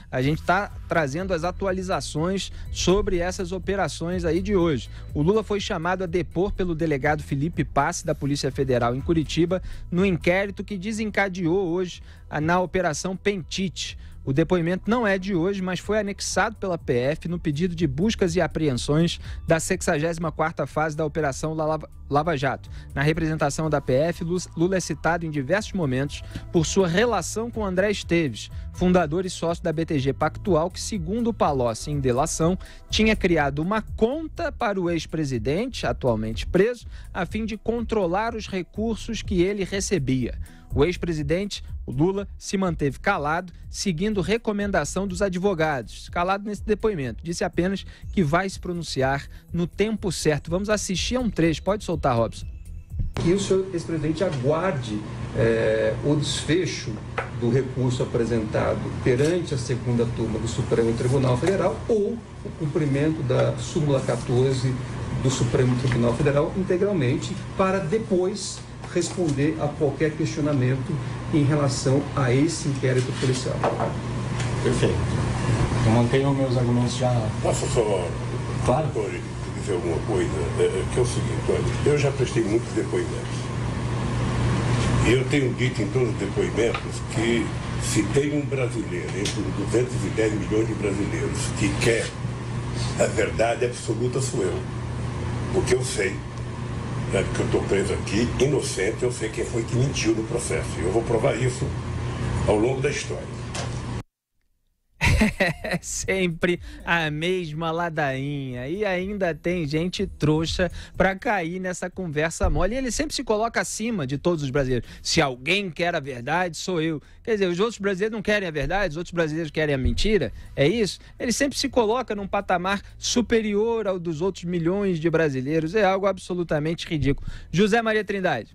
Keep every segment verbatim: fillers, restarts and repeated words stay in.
a gente está trazendo as atualizações sobre essas operações aí de hoje. O Lula foi chamado a depor pelo delegado Felipe Passi, da Polícia Federal em Curitiba, no inquérito que desencadeou hoje na Operação Pentite. O depoimento não é de hoje, mas foi anexado pela P F no pedido de buscas e apreensões da sexagésima quarta fase da Operação Lava, Lava Jato. Na representação da P F, Lula é citado em diversos momentos por sua relação com André Esteves, fundador e sócio da B T G Pactual, que, segundo o Palocci em delação, tinha criado uma conta para o ex-presidente, atualmente preso, a fim de controlar os recursos que ele recebia. O ex-presidente, o Lula, se manteve calado, seguindo recomendação dos advogados. Calado nesse depoimento. Disse apenas que vai se pronunciar no tempo certo. Vamos assistir a um trecho. Pode soltar, Robson. Que o senhor ex-presidente aguarde é, o desfecho do recurso apresentado perante a segunda turma do Supremo Tribunal Federal ou o cumprimento da súmula quatorze do Supremo Tribunal Federal integralmente, para depois responder a qualquer questionamento em relação a esse inquérito policial. Perfeito. Eu mantenho meus argumentos já... Posso só, claro, dizer alguma coisa? É, que é o seguinte, olha, eu já prestei muitos depoimentos. E eu tenho dito em todos os depoimentos que se tem um brasileiro, entre os duzentos e dez milhões de brasileiros, que quer a verdade absoluta, sou eu. Porque eu sei, é, que eu estou preso aqui, inocente, eu sei quem foi que mentiu no processo. E eu vou provar isso ao longo da história. É sempre a mesma ladainha. E ainda tem gente trouxa para cair nessa conversa mole. E ele sempre se coloca acima de todos os brasileiros. Se alguém quer a verdade, sou eu. Quer dizer, os outros brasileiros não querem a verdade, os outros brasileiros querem a mentira. É isso? Ele sempre se coloca num patamar superior ao dos outros milhões de brasileiros. É algo absolutamente ridículo. José Maria Trindade.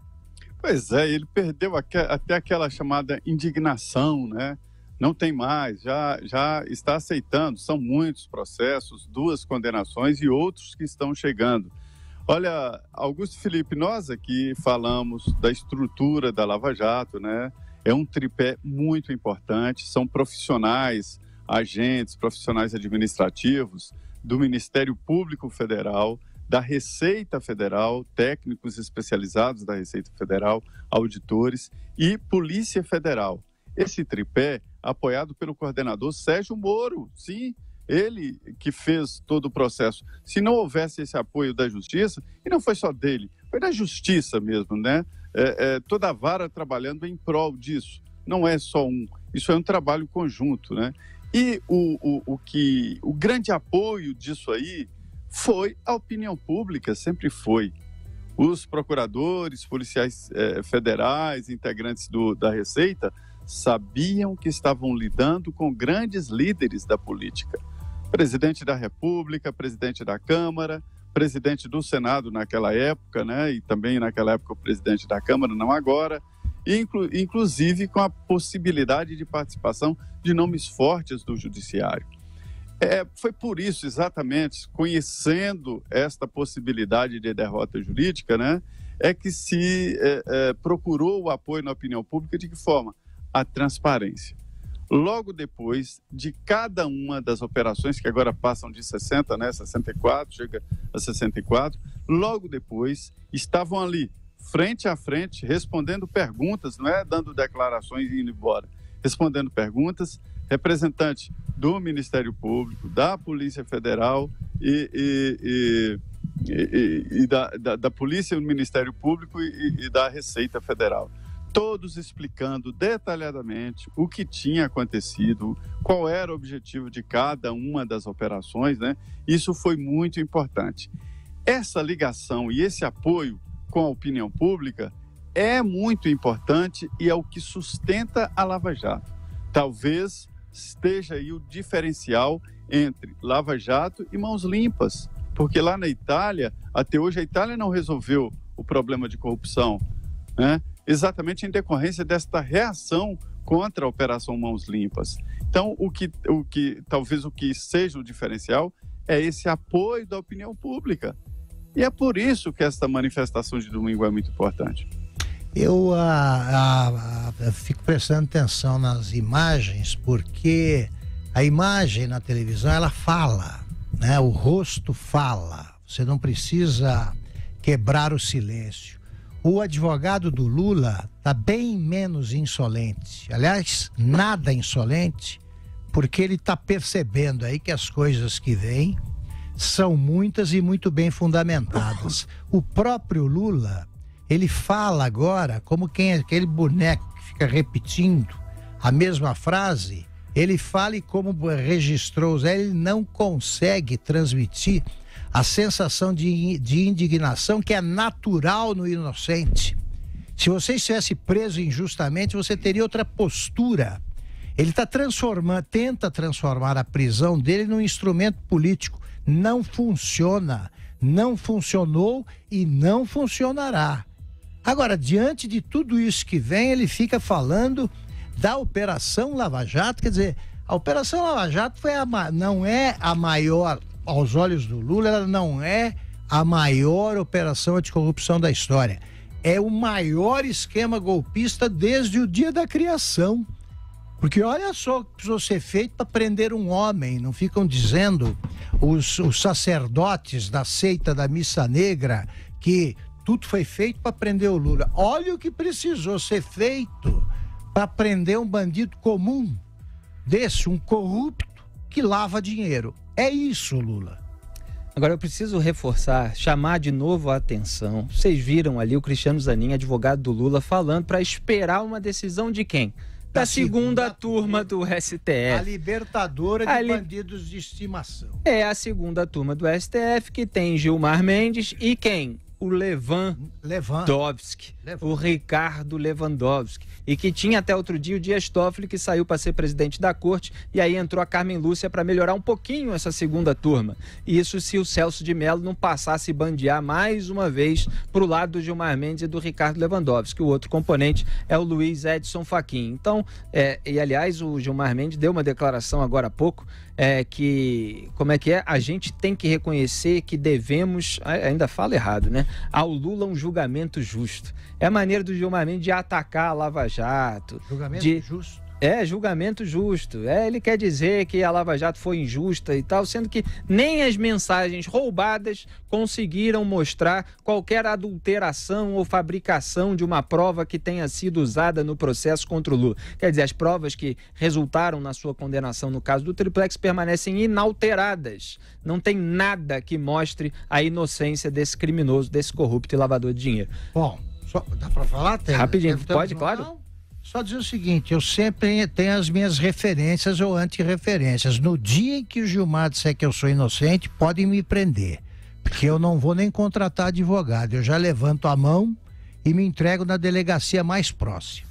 Pois é, ele perdeu até aquela chamada indignação, né? Não tem mais, já, já está aceitando, são muitos processos, duas condenações e outros que estão chegando. Olha, Augusto Felipe, nós aqui falamos da estrutura da Lava Jato, né? É um tripé muito importante, são profissionais, agentes, profissionais administrativos do Ministério Público Federal, da Receita Federal, técnicos especializados da Receita Federal, auditores e Polícia Federal. Esse tripé, apoiado pelo coordenador Sérgio Moro, sim, ele que fez todo o processo. Se não houvesse esse apoio da Justiça, e não foi só dele, foi da Justiça mesmo, né? É, é, toda a vara trabalhando em prol disso. Não é só um, isso é um trabalho conjunto, né? E o, o, o, que, o grande apoio disso aí foi a opinião pública, sempre foi. Os procuradores, policiais eh, federais, integrantes do, da Receita, sabiam que estavam lidando com grandes líderes da política. Presidente da República, presidente da Câmara, presidente do Senado naquela época, né? E também naquela época o presidente da Câmara, não agora, inclu, inclusive com a possibilidade de participação de nomes fortes do Judiciário. É, foi por isso, exatamente, conhecendo esta possibilidade de derrota jurídica, né, é que se é, é, procurou o apoio na opinião pública. De que forma? A transparência. Logo depois de cada uma das operações, que agora passam de sessenta, né, sessenta e quatro, chega a sessenta e quatro, logo depois estavam ali, frente a frente, respondendo perguntas, não é dando declarações e indo embora, respondendo perguntas, representante do Ministério Público, da Polícia Federal e, e, e, e, e da, da, da Polícia, do Ministério Público e, e da Receita Federal. Todos explicando detalhadamente o que tinha acontecido, qual era o objetivo de cada uma das operações, né? Isso foi muito importante. Essa ligação e esse apoio com a opinião pública é muito importante e é o que sustenta a Lava Jato. Talvez esteja aí o diferencial entre Lava Jato e mãos limpas, porque lá na Itália, até hoje a Itália não resolveu o problema de corrupção, né? Exatamente em decorrência desta reação contra a Operação Mãos Limpas. Então, o que, o que, talvez o que seja o diferencial é esse apoio da opinião pública. E é por isso que esta manifestação de domingo é muito importante. Eu a, a, a, fico prestando atenção nas imagens, porque a imagem na televisão, ela fala, né? O rosto fala. Você não precisa quebrar o silêncio. O advogado do Lula está bem menos insolente. Aliás, nada insolente, porque ele está percebendo aí que as coisas que vêm são muitas e muito bem fundamentadas. O próprio Lula, ele fala agora como quem é aquele boneco que fica repetindo a mesma frase. Ele fala e como registrou, ele não consegue transmitir a sensação de, de indignação que é natural no inocente. Se você estivesse preso injustamente, você teria outra postura. Ele está transformando, tenta transformar a prisão dele num instrumento político. Não funciona, não funcionou e não funcionará. Agora, diante de tudo isso que vem, ele fica falando da Operação Lava Jato. Quer dizer, a Operação Lava Jato foi a, não é a maior, aos olhos do Lula, ela não é a maior operação anticorrupção da história. É o maior esquema golpista desde o dia da criação. Porque olha só o que precisou ser feito para prender um homem. Não ficam dizendo os, os sacerdotes da seita da Missa Negra que tudo foi feito para prender o Lula. Olha o que precisou ser feito para prender um bandido comum desse, um corrupto que lava dinheiro. É isso, Lula. Agora eu preciso reforçar, chamar de novo a atenção. Vocês viram ali o Cristiano Zanin, advogado do Lula, falando para esperar uma decisão de quem? Da, da segunda, segunda turma do S T F. A libertadora de a li... bandidos de estimação. É a segunda turma do S T F que tem Gilmar Mendes e quem? O Lewandowski, o Ricardo Lewandowski, e que tinha até outro dia o Dias Toffoli, que saiu para ser presidente da corte, e aí entrou a Carmen Lúcia para melhorar um pouquinho essa segunda turma. Isso se o Celso de Mello não passasse a bandear mais uma vez para o lado do Gilmar Mendes e do Ricardo Lewandowski. O outro componente é o Luiz Edson Fachin. Então, é, e aliás, o Gilmar Mendes deu uma declaração agora há pouco, É que, como é que é? A gente tem que reconhecer que devemos, ainda fala errado, né? Ao Lula um julgamento justo. É a maneira do Gilmar Mendes de atacar a Lava Jato. Julgamento de... justo. É, julgamento justo. É, ele quer dizer que a Lava Jato foi injusta e tal, sendo que nem as mensagens roubadas conseguiram mostrar qualquer adulteração ou fabricação de uma prova que tenha sido usada no processo contra o Lula. Quer dizer, as provas que resultaram na sua condenação no caso do Triplex permanecem inalteradas. Não tem nada que mostre a inocência desse criminoso, desse corrupto e lavador de dinheiro. Bom, só, dá para falar? Tem, Rapidinho, tem, pode, tem, claro? Não? Só dizer o seguinte, eu sempre tenho as minhas referências ou antirreferências. No dia em que o Gilmar disser que eu sou inocente, podem me prender. Porque eu não vou nem contratar advogado. Eu já levanto a mão e me entrego na delegacia mais próxima.